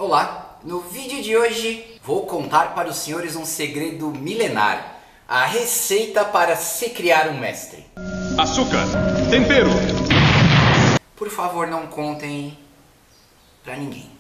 Olá, no vídeo de hoje vou contar para os senhores um segredo milenar, a receita para se criar um mestre. Açúcar, tempero. Por favor, não contem para ninguém.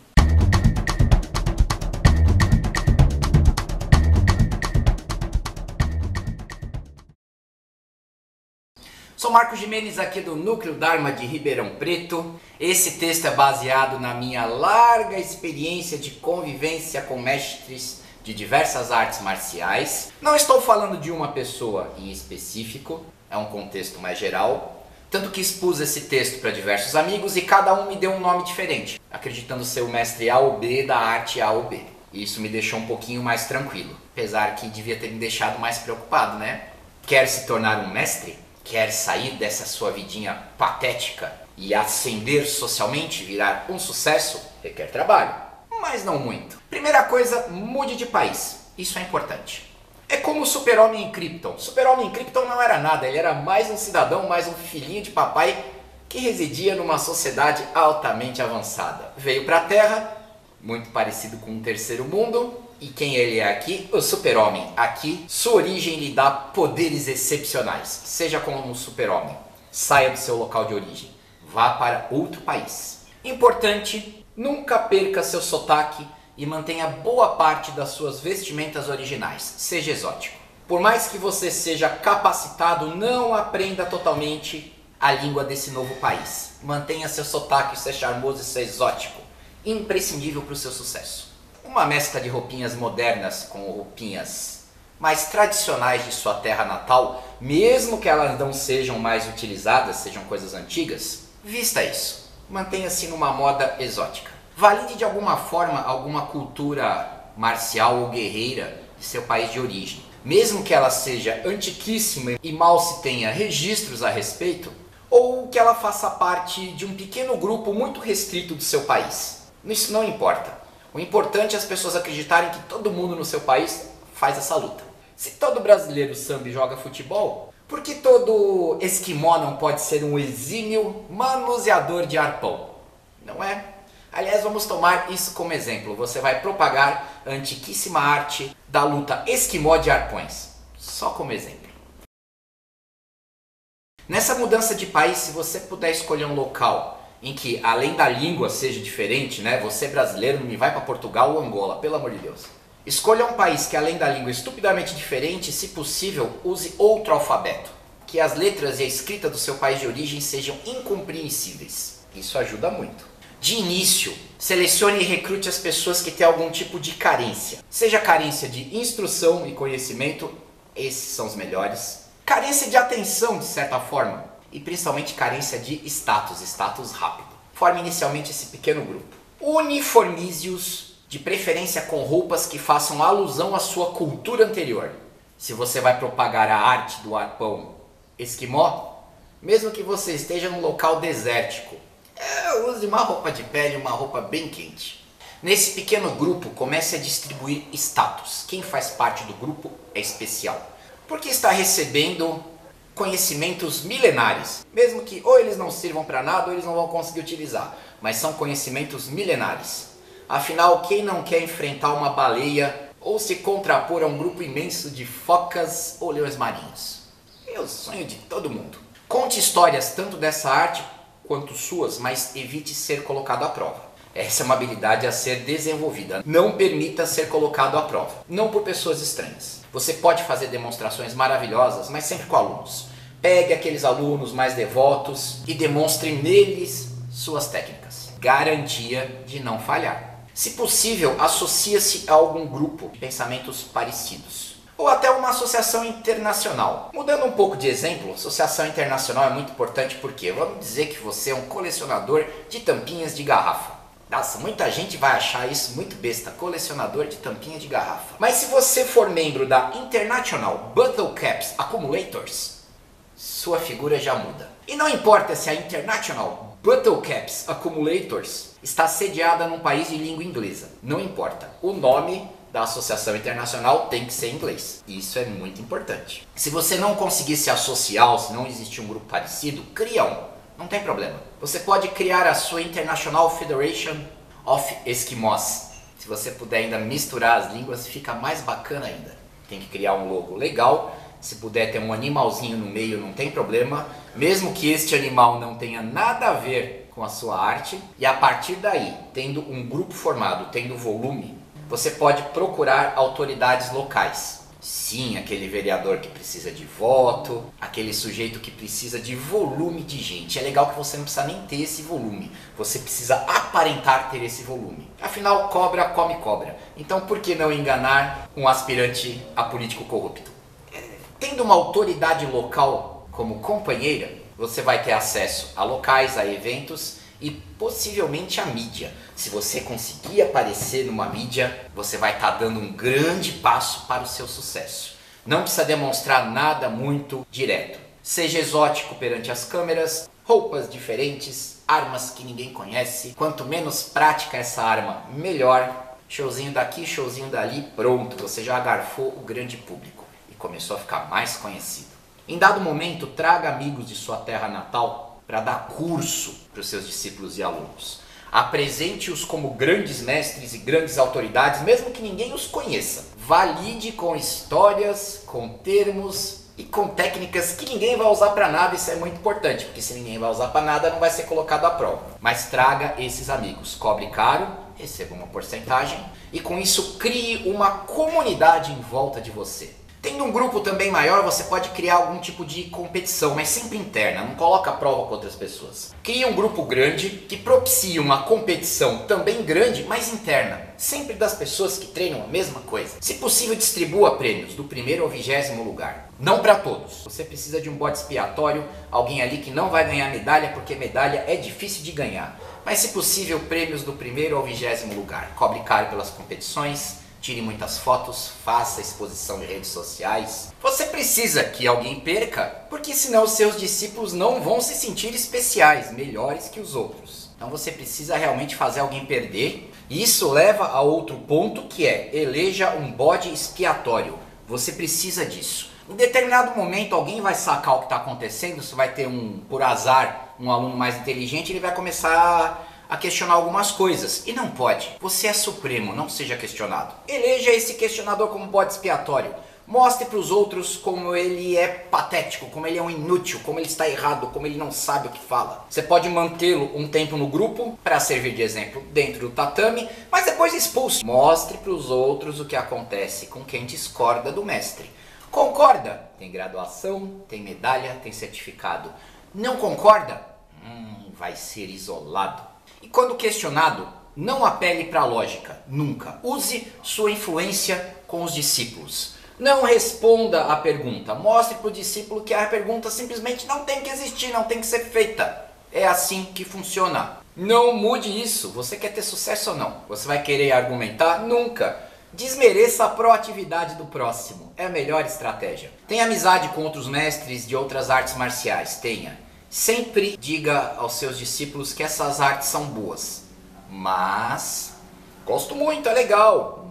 Sou Marcos Gimenez aqui do Núcleo Dharma de Ribeirão Preto. Esse texto é baseado na minha larga experiência de convivência com mestres de diversas artes marciais. Não estou falando de uma pessoa em específico, é um contexto mais geral. Tanto que expus esse texto para diversos amigos e cada um me deu um nome diferente, acreditando ser o mestre A ou B da arte A ou B. Isso me deixou um pouquinho mais tranquilo, apesar que devia ter me deixado mais preocupado, né? Quer se tornar um mestre? Quer sair dessa sua vidinha patética e ascender socialmente, virar um sucesso? Requer trabalho, mas não muito. Primeira coisa, mude de país. Isso é importante. É como o Super-Homem em Krypton. Super-Homem em Krypton não era nada, ele era mais um cidadão, mais um filhinho de papai que residia numa sociedade altamente avançada. Veio para a Terra, muito parecido com um terceiro mundo. E quem ele é aqui? O Super-Homem. Aqui, sua origem lhe dá poderes excepcionais. Seja como um Super-Homem. Saia do seu local de origem. Vá para outro país. Importante, nunca perca seu sotaque e mantenha boa parte das suas vestimentas originais. Seja exótico. Por mais que você seja capacitado, não aprenda totalmente a língua desse novo país. Mantenha seu sotaque, ser charmoso e ser exótico. Imprescindível para o seu sucesso. Uma mescla de roupinhas modernas com roupinhas mais tradicionais de sua terra natal, mesmo que elas não sejam mais utilizadas, sejam coisas antigas, vista isso. Mantenha-se numa moda exótica. Valide de alguma forma alguma cultura marcial ou guerreira de seu país de origem. Mesmo que ela seja antiquíssima e mal se tenha registros a respeito, ou que ela faça parte de um pequeno grupo muito restrito do seu país. Isso não importa. O importante é as pessoas acreditarem que todo mundo no seu país faz essa luta. Se todo brasileiro samba joga futebol, por que todo esquimó não pode ser um exímio manuseador de arpão? Não é? Aliás, vamos tomar isso como exemplo. Você vai propagar a antiquíssima arte da luta esquimó de arpões. Só como exemplo. Nessa mudança de país, se você puder escolher um local em que, além da língua seja diferente, né? Você brasileiro não me vai para Portugal ou Angola, pelo amor de Deus. Escolha um país que, além da língua estupidamente diferente, se possível, use outro alfabeto. Que as letras e a escrita do seu país de origem sejam incompreensíveis. Isso ajuda muito. De início, selecione e recrute as pessoas que têm algum tipo de carência. Seja carência de instrução e conhecimento, esses são os melhores. Carência de atenção, de certa forma. E principalmente carência de status rápido. Forme inicialmente esse pequeno grupo. Uniformize-os, de preferência com roupas que façam alusão à sua cultura anterior. Se você vai propagar a arte do arpão esquimó, mesmo que você esteja num local desértico, use uma roupa de pele, uma roupa bem quente. Nesse pequeno grupo, comece a distribuir status. Quem faz parte do grupo é especial, porque está recebendo conhecimentos milenares, mesmo que ou eles não sirvam para nada ou eles não vão conseguir utilizar, mas são conhecimentos milenares. Afinal, quem não quer enfrentar uma baleia ou se contrapor a um grupo imenso de focas ou leões marinhos? É o sonho de todo mundo. Conte histórias tanto dessa arte quanto suas, mas evite ser colocado à prova. Essa é uma habilidade a ser desenvolvida. Não permita ser colocado à prova, não por pessoas estranhas. Você pode fazer demonstrações maravilhosas, mas sempre com alunos. Pegue aqueles alunos mais devotos e demonstre neles suas técnicas. Garantia de não falhar. Se possível, associe-se a algum grupo de pensamentos parecidos. Ou até uma associação internacional. Mudando um pouco de exemplo, associação internacional é muito importante porque vamos dizer que você é um colecionador de tampinhas de garrafa. Nossa, muita gente vai achar isso muito besta, colecionador de tampinha de garrafa. Mas se você for membro da International Bottle Caps Accumulators, sua figura já muda. E não importa se a International Bottle Caps Accumulators está sediada num país de língua inglesa. Não importa. O nome da associação internacional tem que ser em inglês. Isso é muito importante. Se você não conseguir se associar, ou se não existir um grupo parecido, cria um. Não tem problema. Você pode criar a sua International Federation of Eskimos. Se você puder ainda misturar as línguas, fica mais bacana ainda. Tem que criar um logo legal. Se puder ter um animalzinho no meio, não tem problema. Mesmo que este animal não tenha nada a ver com a sua arte. E a partir daí, tendo um grupo formado, tendo volume, você pode procurar autoridades locais. Sim, aquele vereador que precisa de voto, aquele sujeito que precisa de volume de gente. É legal que você não precisa nem ter esse volume, você precisa aparentar ter esse volume. Afinal, cobra come cobra. Então por que não enganar um aspirante a político corrupto? Tendo uma autoridade local como companheira, você vai ter acesso a locais, a eventos e possivelmente a mídia. Se você conseguir aparecer numa mídia, você vai estar dando um grande passo para o seu sucesso. Não precisa demonstrar nada muito direto. Seja exótico perante as câmeras, roupas diferentes, armas que ninguém conhece. Quanto menos prática essa arma, melhor. Showzinho daqui, showzinho dali, pronto. Você já agarfou o grande público e começou a ficar mais conhecido. Em dado momento, traga amigos de sua terra natal para dar curso para os seus discípulos e alunos. Apresente-os como grandes mestres e grandes autoridades, mesmo que ninguém os conheça. Valide com histórias, com termos e com técnicas que ninguém vai usar para nada. Isso é muito importante, porque se ninguém vai usar para nada, não vai ser colocado à prova. Mas traga esses amigos, cobre caro, receba uma porcentagem e com isso crie uma comunidade em volta de você. Tendo um grupo também maior, você pode criar algum tipo de competição, mas sempre interna, não coloca a prova com outras pessoas. Cria um grupo grande que propicie uma competição também grande, mas interna, sempre das pessoas que treinam a mesma coisa. Se possível, distribua prêmios do 1º ao 20º lugar. Não para todos. Você precisa de um bode expiatório, alguém ali que não vai ganhar medalha, porque medalha é difícil de ganhar. Mas se possível, prêmios do 1º ao 20º lugar. Cobre caro pelas competições. Tire muitas fotos, faça exposição de redes sociais. Você precisa que alguém perca, porque senão os seus discípulos não vão se sentir especiais, melhores que os outros. Então você precisa realmente fazer alguém perder. E isso leva a outro ponto, que é eleja um bode expiatório. Você precisa disso. Em determinado momento alguém vai sacar o que está acontecendo, se vai ter por azar, um aluno mais inteligente, ele vai começar a questionar algumas coisas. E não pode. Você é supremo, não seja questionado. Eleja esse questionador como bode expiatório. Mostre para os outros como ele é patético, como ele é um inútil, como ele está errado, como ele não sabe o que fala. Você pode mantê-lo um tempo no grupo para servir de exemplo dentro do tatame, mas depois expulse. Mostre para os outros o que acontece com quem discorda do mestre. Concorda? Tem graduação, tem medalha, tem certificado. Não concorda? Vai ser isolado. E quando questionado, não apele para a lógica, nunca. Use sua influência com os discípulos. Não responda a pergunta. Mostre para o discípulo que a pergunta simplesmente não tem que existir, não tem que ser feita. É assim que funciona. Não mude isso. Você quer ter sucesso ou não? Você vai querer argumentar? Nunca. Desmereça a proatividade do próximo. É a melhor estratégia. Tenha amizade com outros mestres de outras artes marciais. Tenha. Sempre diga aos seus discípulos que essas artes são boas. Mas, gosto muito, é legal.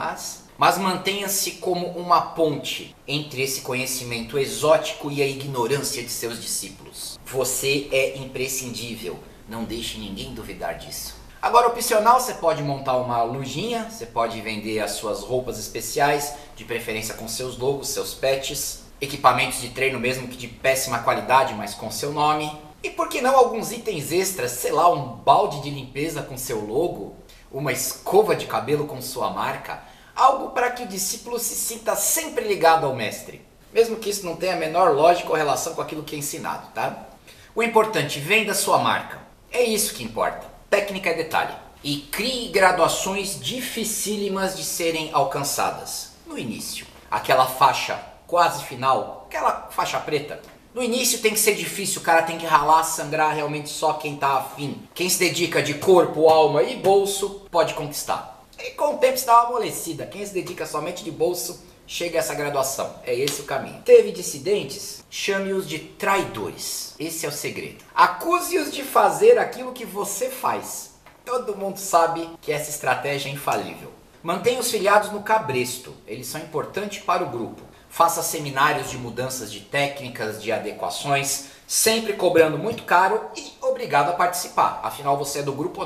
Mas mantenha-se como uma ponte entre esse conhecimento exótico e a ignorância de seus discípulos. Você é imprescindível. Não deixe ninguém duvidar disso. Agora, opcional, você pode montar uma lojinha. Você pode vender as suas roupas especiais, de preferência com seus logos, seus patches. Equipamentos de treino mesmo que de péssima qualidade, mas com seu nome. E por que não alguns itens extras, sei lá, um balde de limpeza com seu logo, uma escova de cabelo com sua marca, algo para que o discípulo se sinta sempre ligado ao mestre, mesmo que isso não tenha a menor lógica ou relação com aquilo que é ensinado, tá? O importante, venda sua marca, é isso que importa, técnica é detalhe. E crie graduações dificílimas de serem alcançadas, no início, aquela faixa quase final, aquela faixa preta. No início tem que ser difícil, o cara tem que ralar, sangrar realmente só quem tá afim. Quem se dedica de corpo, alma e bolso pode conquistar. E com o tempo se dá uma amolecida. Quem se dedica somente de bolso chega a essa graduação. É esse o caminho. Teve dissidentes? Chame-os de traidores. Esse é o segredo. Acuse-os de fazer aquilo que você faz. Todo mundo sabe que essa estratégia é infalível. Mantenha os filiados no cabresto. Eles são importantes para o grupo. Faça seminários de mudanças de técnicas, de adequações, sempre cobrando muito caro e obrigado a participar. Afinal, você é do grupo ou não?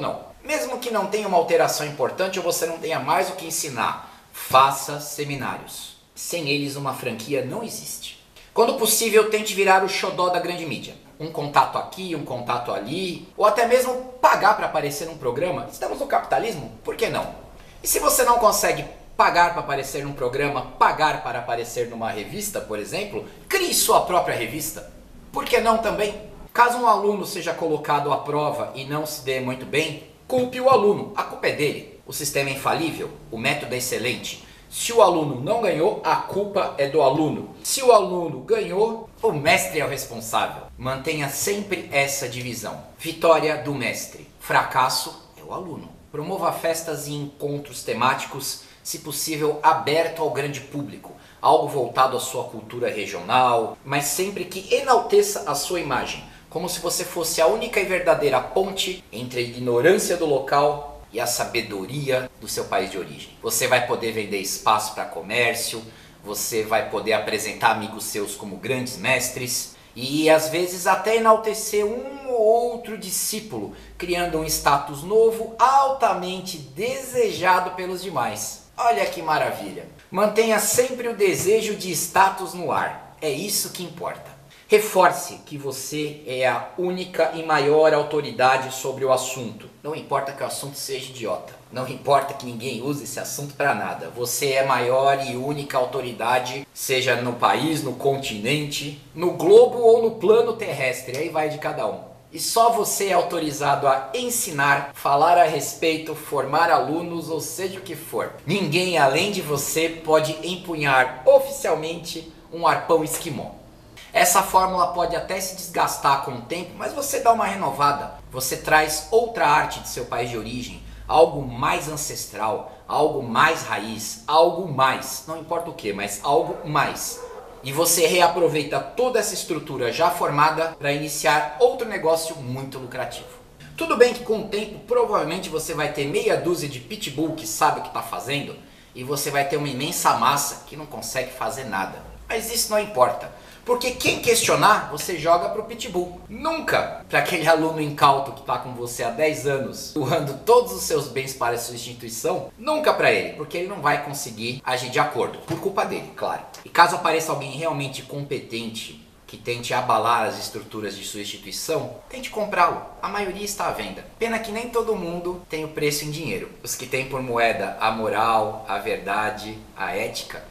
Mesmo que não tenha uma alteração importante ou você não tenha mais o que ensinar, faça seminários. Sem eles uma franquia não existe. Quando possível, tente virar o xodó da grande mídia. Um contato aqui, um contato ali, ou até mesmo pagar para aparecer num programa. Estamos no capitalismo? Por que não? E se você não consegue pagar para aparecer num programa, pagar para aparecer numa revista, por exemplo, crie sua própria revista. Por que não também? Caso um aluno seja colocado à prova e não se dê muito bem, culpe o aluno, a culpa é dele. O sistema é infalível, o método é excelente. Se o aluno não ganhou, a culpa é do aluno. Se o aluno ganhou, o mestre é o responsável. Mantenha sempre essa divisão. Vitória do mestre, fracasso é o aluno. Promova festas e encontros temáticos, se possível aberto ao grande público. Algo voltado à sua cultura regional, mas sempre que enalteça a sua imagem. Como se você fosse a única e verdadeira ponte entre a ignorância do local e a sabedoria do seu país de origem. Você vai poder vender espaço para comércio, você vai poder apresentar amigos seus como grandes mestres e às vezes até enaltecer um ou outro discípulo, criando um status novo altamente desejado pelos demais. Olha que maravilha! Mantenha sempre o desejo de status no ar, é isso que importa. Reforce que você é a única e maior autoridade sobre o assunto. Não importa que o assunto seja idiota. Não importa que ninguém use esse assunto para nada. Você é maior e única autoridade, seja no país, no continente, no globo ou no plano terrestre. Aí vai de cada um. E só você é autorizado a ensinar, falar a respeito, formar alunos, ou seja o que for. Ninguém além de você pode empunhar oficialmente um arpão esquimó. Essa fórmula pode até se desgastar com o tempo, mas você dá uma renovada. Você traz outra arte de seu país de origem, algo mais ancestral, algo mais raiz, algo mais, não importa o que, mas algo mais. E você reaproveita toda essa estrutura já formada para iniciar outro negócio muito lucrativo. Tudo bem que com o tempo provavelmente você vai ter meia dúzia de pitbull que sabe o que está fazendo e você vai ter uma imensa massa que não consegue fazer nada. Mas isso não importa. Porque quem questionar, você joga pro pitbull. Nunca para aquele aluno incauto que está com você há 10 anos, doando todos os seus bens para a sua instituição, nunca para ele, porque ele não vai conseguir agir de acordo, por culpa dele, claro. E caso apareça alguém realmente competente, que tente abalar as estruturas de sua instituição, tente comprá-lo. A maioria está à venda. Pena que nem todo mundo tem o preço em dinheiro. Os que têm por moeda a moral, a verdade, a ética,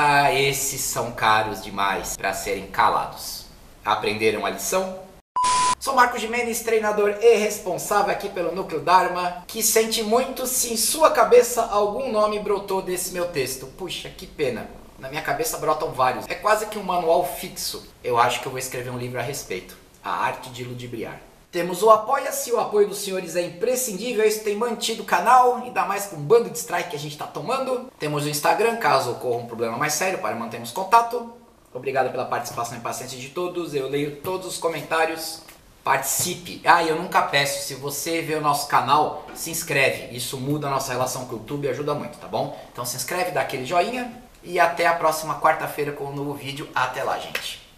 esses são caros demais para serem calados. Aprenderam a lição? Sou Marcos Gimenez, treinador e responsável aqui pelo Núcleo Dharma, que sente muito se em sua cabeça algum nome brotou desse meu texto. Puxa, que pena. Na minha cabeça brotam vários. É quase que um manual fixo. Eu acho que eu vou escrever um livro a respeito. A arte de ludibriar. Temos o Apoia-se, o apoio dos senhores é imprescindível, isso tem mantido o canal, ainda mais com o bando de strike que a gente está tomando. Temos o Instagram, caso ocorra um problema mais sério, para mantermos contato. Obrigado pela participação e paciência de todos, eu leio todos os comentários. Participe! Eu nunca peço, se você vê o nosso canal, se inscreve, isso muda a nossa relação com o YouTube e ajuda muito, tá bom? Então se inscreve, dá aquele joinha e até a próxima quarta-feira com um novo vídeo. Até lá, gente!